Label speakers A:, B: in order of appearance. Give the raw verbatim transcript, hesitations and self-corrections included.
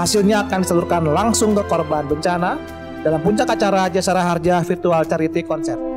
A: hasilnya akan disalurkan langsung ke korban bencana dalam puncak acara Jasara Harja Virtual Charity Concert.